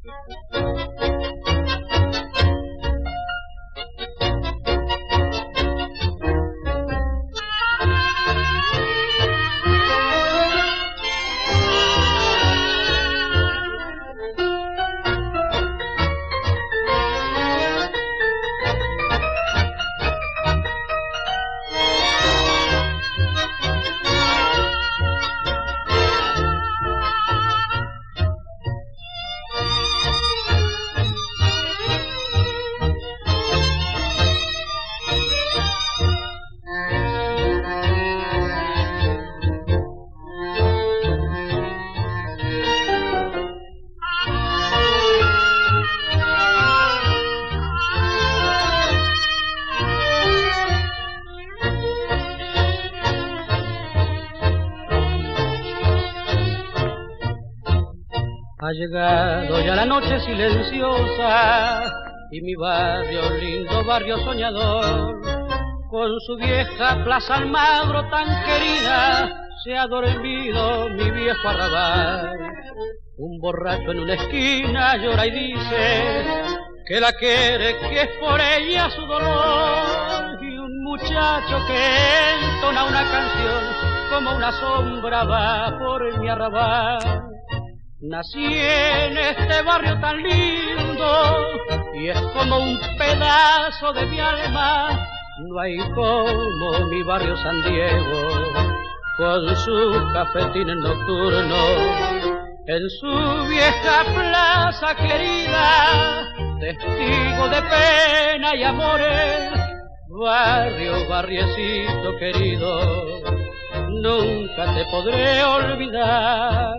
Ha llegado ya la noche silenciosa y mi barrio, lindo barrio soñador, con su vieja plaza Almagro tan querida, se ha dormido mi viejo arrabal. Un borracho en una esquina llora y dice que la quiere, que es por ella su dolor, y un muchacho que entona una canción como una sombra va por mi arrabal. Nací en este barrio tan lindo y es como un pedazo de mi alma. No hay como mi barrio San Diego con sus cafetines nocturnos, en su vieja plaza querida, testigo de pena y amores. Barrio, barriecito querido, nunca te podré olvidar.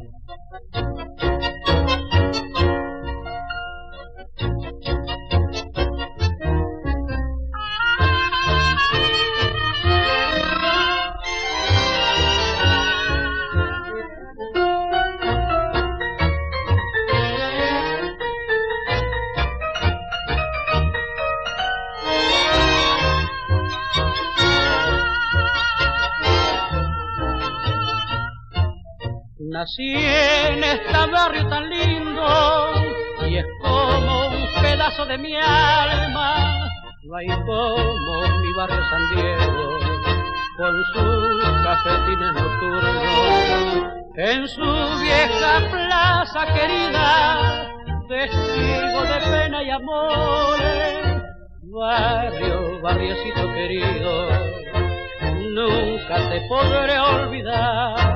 Nací en este barrio tan lindo y es como un pedazo de mi alma. No hay como mi barrio San Diego con sus cafetines nocturnos, en su vieja plaza querida, testigo de pena y amores. Barrio, barriecito querido, nunca te podré olvidar.